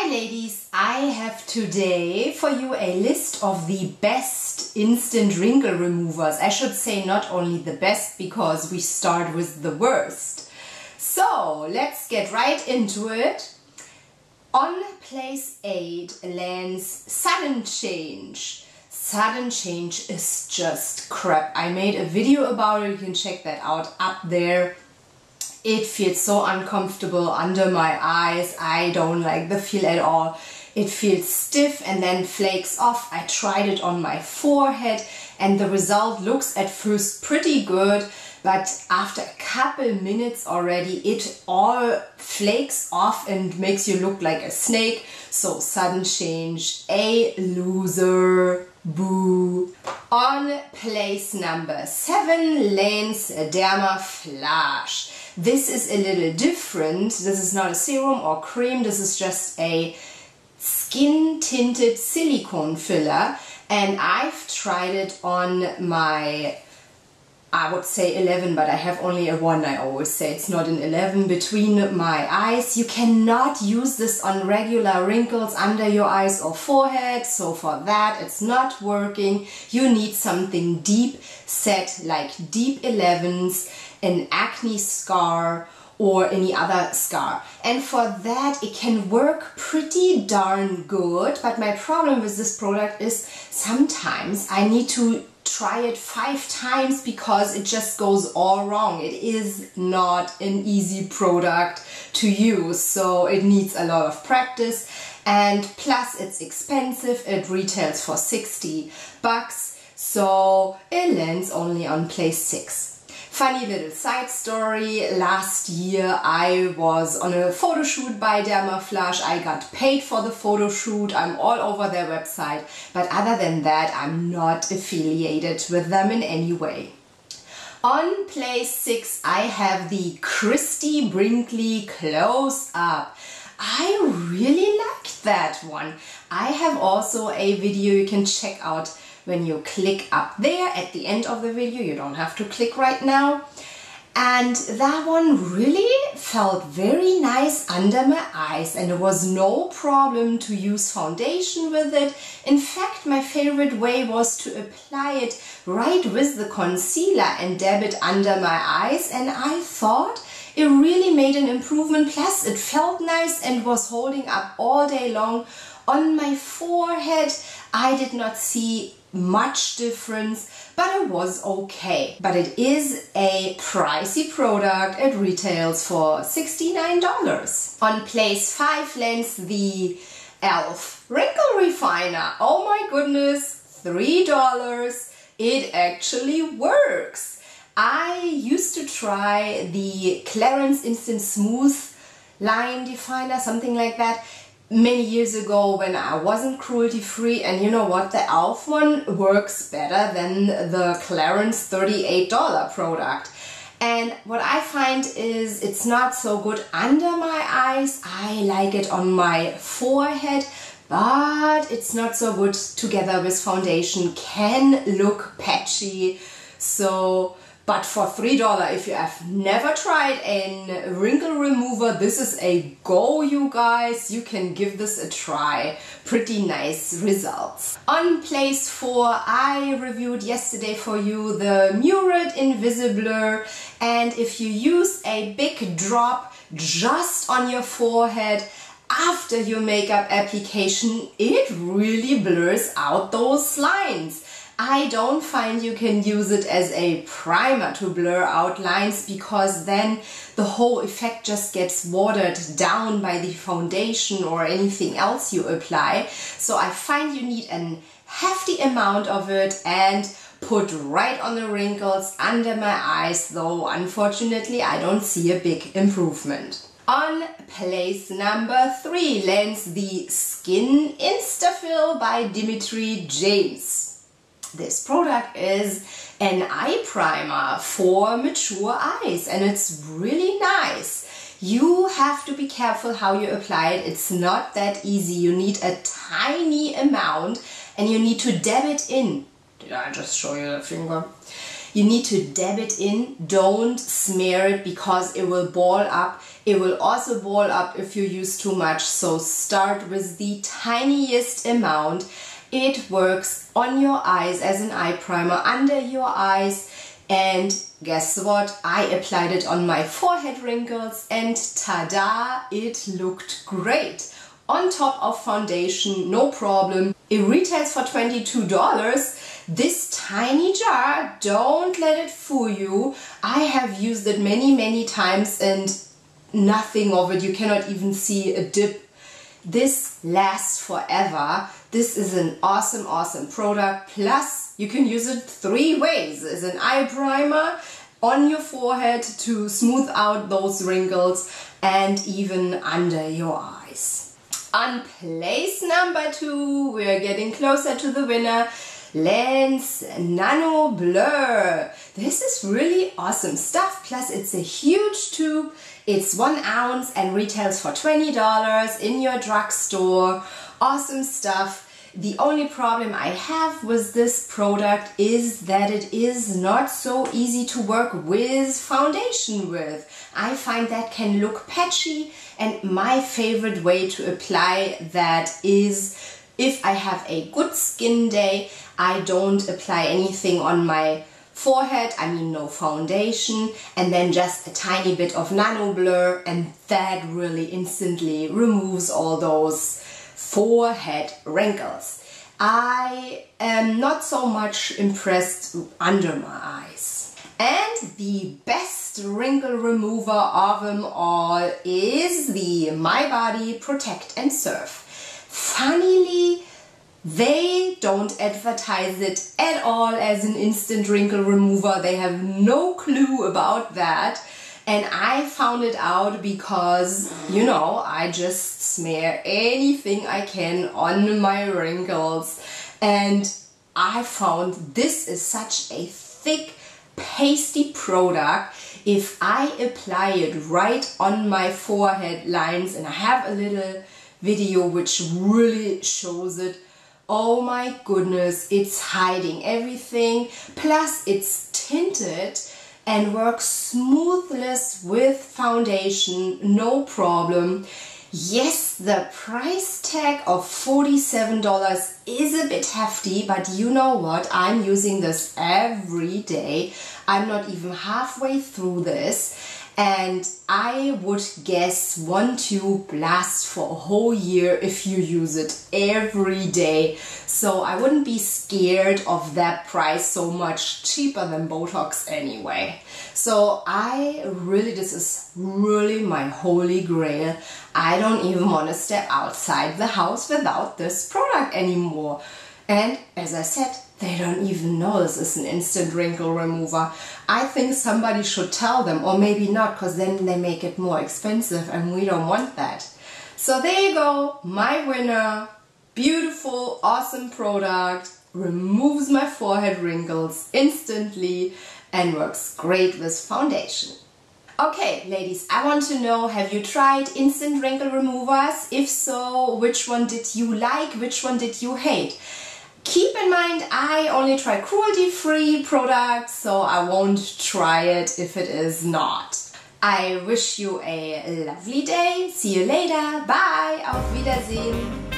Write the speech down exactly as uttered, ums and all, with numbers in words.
ladies, I have today for you a list of the best instant wrinkle removers. I should say not only the best because we start with the worst. So let's get right into it. On place eight lands Sudden Change. Sudden Change is just crap. I made a video about it, you can check that out up there. It feels so uncomfortable under my eyes. I don't like the feel at all. It feels stiff and then flakes off. I tried it on my forehead and the result looks at first pretty good, but after a couple minutes already it all flakes off and makes you look like a snake. So Sudden Change, a loser. Boo. On place number seven lands Dermaflash. This is a little different. This is not a serum or cream. This is just a skin tinted silicone filler, and I've tried it on my, I would say eleven, but I have only a one. I always say it's not an eleven between my eyes. You cannot use this on regular wrinkles under your eyes or forehead, so for that it's not working. You need something deep set, like deep elevens, an acne scar or any other scar, and for that it can work pretty darn good. But my problem with this product is sometimes I need to try it five times because it just goes all wrong. It is not an easy product to use, so it needs a lot of practice, and plus it's expensive. It retails for sixty bucks, so it lands only on place six. Funny little side story, last year I was on a photo shoot by Dermaflash. I got paid for the photo shoot. I'm all over their website, but other than that I'm not affiliated with them in any way. On place six I have the Christy Brinkley Close Up. I really liked that one. I have also a video you can check out when you click up there at the end of the video. You don't have to click right now. And that one really felt very nice under my eyes, and it was no problem to use foundation with it. In fact, my favorite way was to apply it right with the concealer and dab it under my eyes, and I thought it really made an improvement. Plus it felt nice and was holding up all day long. On my forehead I did not see much difference, but it was okay. But it is a pricey product. It retails for sixty-nine dollars. On place five lands the e l f Wrinkle Refiner. Oh my goodness, three dollars. It actually works. I used to try the Clarins Instant Smooth Line Definer, something like that, many years ago when I wasn't cruelty free, and you know what, the e l f one works better than the Clarins thirty-eight dollar product. And what I find is it's not so good under my eyes. I like it on my forehead, but it's not so good together with foundation. Can look patchy. So but for three dollars, if you have never tried a wrinkle remover, this is a go, you guys. You can give this a try. Pretty nice results. On place four, I reviewed yesterday for you the Murad Invisiblur, and if you use a big drop just on your forehead after your makeup application, it really blurs out those lines. I don't find you can use it as a primer to blur out lines, because then the whole effect just gets watered down by the foundation or anything else you apply. So I find you need a hefty amount of it and put right on the wrinkles under my eyes, though unfortunately I don't see a big improvement. On place number three lands the Skin Instafill by Dimitri James. This product is an eye primer for mature eyes, and it's really nice. You have to be careful how you apply it. It's not that easy. You need a tiny amount and you need to dab it in. Did I just show you the finger? You need to dab it in, don't smear it because it will ball up. It will also ball up if you use too much, so start with the tiniest amount. It works on your eyes as an eye primer, under your eyes, and guess what? I applied it on my forehead wrinkles and tada, it looked great. On top of foundation, no problem. It retails for twenty-two dollars. This tiny jar, don't let it fool you. I have used it many, many times and nothing of it. You cannot even see a dip. This lasts forever. This is an awesome, awesome product. Plus, you can use it three ways. As an eye primer, on your forehead to smooth out those wrinkles, and even under your eyes. On place number two, we are getting closer to the winner. Lens Nano Blur. This is really awesome stuff. Plus it's a huge tube. It's one ounce and retails for twenty dollars in your drugstore. Awesome stuff. The only problem I have with this product is that it is not so easy to work with foundation with. I find that can look patchy, and my favorite way to apply that is if I have a good skin day. I don't apply anything on my forehead, I mean no foundation, and then just a tiny bit of Nano Blur, and that really instantly removes all those forehead wrinkles. I am not so much impressed under my eyes. And the best wrinkle remover of them all is the My Body Protect and Surf. Funnily, they don't advertise it at all as an instant wrinkle remover. They have no clue about that. And I found it out because, you know, I just smear anything I can on my wrinkles. And I found this is such a thick, pasty product. If I apply it right on my forehead lines, and I have a little video which really shows it, oh my goodness, it's hiding everything. Plus it's tinted and works smoothless with foundation, no problem. Yes, the price tag of forty-seven dollars is a bit hefty, but you know what? I'm using this every day. I'm not even halfway through this. And I would guess one tube lasts for a whole year if you use it every day. So I wouldn't be scared of that price, so much cheaper than Botox anyway. So I really, this is really my holy grail. I don't even want to step outside the house without this product anymore. And as I said, they don't even know this is an instant wrinkle remover. I think somebody should tell them, or maybe not, because then they make it more expensive and we don't want that. So there you go, my winner. Beautiful, awesome product, removes my forehead wrinkles instantly and works great with foundation. Okay, ladies, I want to know, have you tried instant wrinkle removers? If so, which one did you like? Which one did you hate? Keep in mind, I only try cruelty-free products, so I won't try it if it is not. I wish you a lovely day. See you later. Bye. Auf Wiedersehen.